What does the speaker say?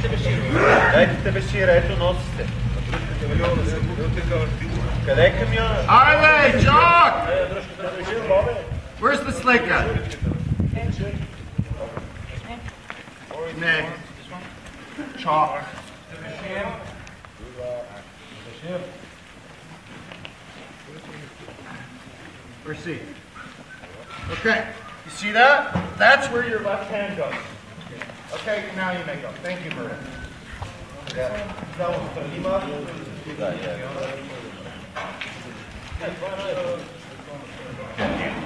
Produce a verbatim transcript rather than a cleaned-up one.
Дайте бешира, ето носите. Къде е камиона? Arle, Jock! Where's the slate gun? Nick. Chalk. Where's C? Okay. You see that? That's where your left hand goes. Okay, now you may go. Thank you, Murder. Да, я.